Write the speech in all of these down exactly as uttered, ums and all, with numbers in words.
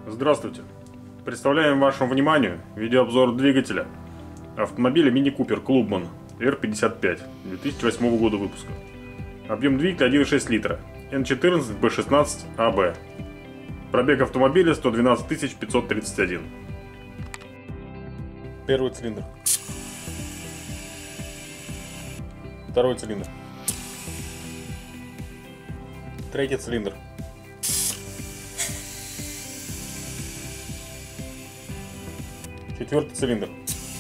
Здравствуйте! Представляем вашему вниманию видеообзор двигателя автомобиля Mini Cooper Clubman эр пятьдесят пять две тысячи восьмого года выпуска. Объем двигателя один и шесть литра, эн четырнадцать бэ шестнадцать а бэ. Пробег автомобиля сто двенадцать тысяч пятьсот тридцать один. Первый цилиндр. Второй цилиндр. Третий цилиндр. Четвертый цилиндр.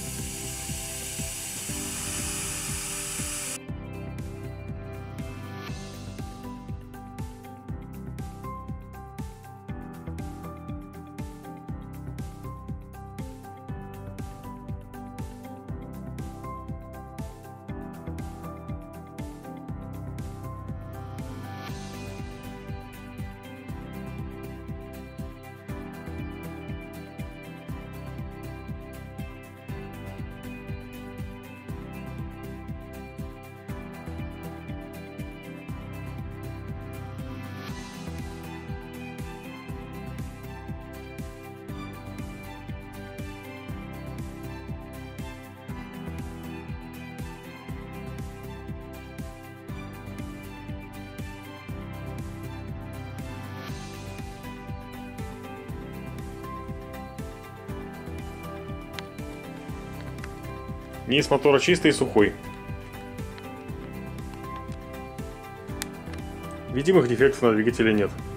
Низ мотора чистый и сухой. Видимых дефектов на двигателе нет.